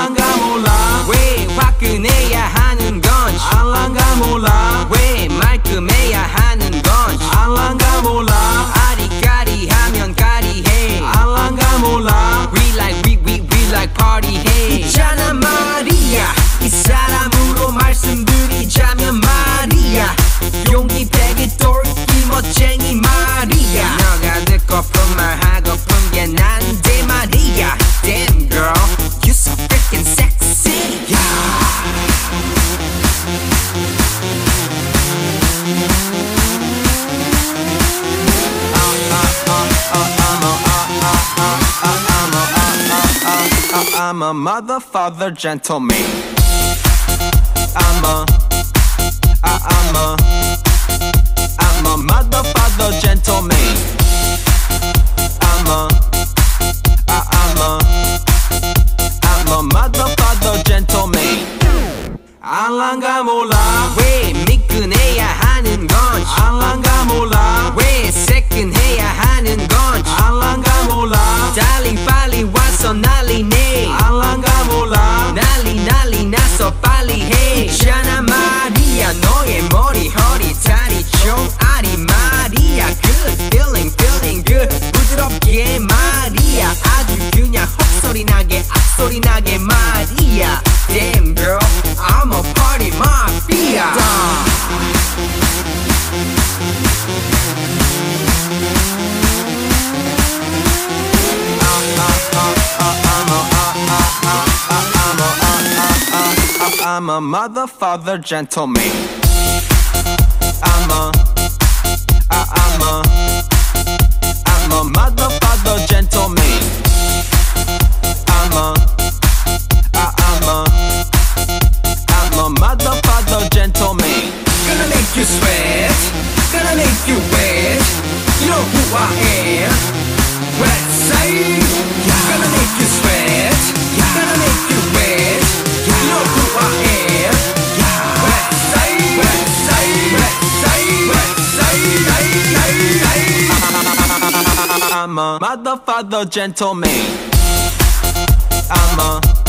알란가 몰라 왜 화끈해야 하는 건지 알란가 몰라 왜 말끔해야 하는 건지 알란가 몰라 아리까리하면 까리해 알란가 몰라 We like party 해 있잖아 말이야 이 사람으로 말씀드리자면 말이야 용기 배기 똘끼 멋쟁이 말이야 너가 듣고픈 말 하고픈 게 난데 말이야 Damn girl you so freaking sexy yeah. I'm a mother, father, gentleman. I'm a mother, father, gentleman. I'm a mother, father, gentleman. 알란가 몰라 왜 미끈해야 하는 건지 알란가 몰라 왜 새끈해야 하는 건지 알란가 몰라 달리 빨리 와서 난리네 알란가 몰라 난리 나서 빨리 해 있잖아 말이야 너의 머리 허리 다리 종아리 말이야 Good feeling good 부드럽게 말이야 아주 그냥 헛소리 나게 앞소리 나게 말이야 Damn girl I'm a party mafia I'm a mother, father, gentleman. I'm a mother, father, gentleman. I'm a mother, father, gentleman. Gonna make you sweat, gonna make you wet. You know who I am. Wet side. Gonna make you sweat, gonna make you wet. You know who I am. Wet side, wet side, wet side, wet side. I'm a mother, father, gentleman. I'm a